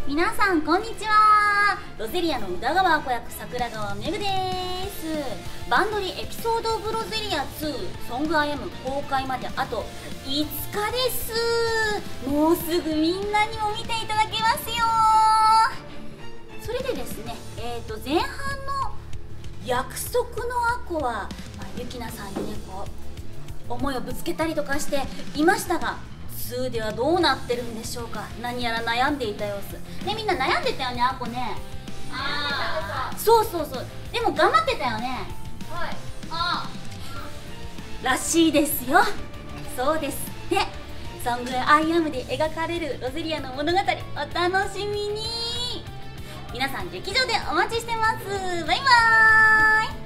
皆さんこんにちは。ロゼリアの宇田川子役桜川めぐです。バンドリエピソードオブロゼリア2ソングアイアム公開まであと5日です。もうすぐみんなにも見ていただけますよ。それでですね、前半の約束のアコは、ゆきなさんにねこう思いをぶつけたりとかしていましたが、2ではどうなってるんでしょうか。何やら悩んでいた様子ね。みんな悩んでたよね、アコね。そうそうそう、でも頑張ってたよね。はい、らしいですよ。そうですね。ソングアイアムで描かれるロゼリアの物語、お楽しみに。皆さん劇場でお待ちしてます。バイバーイ。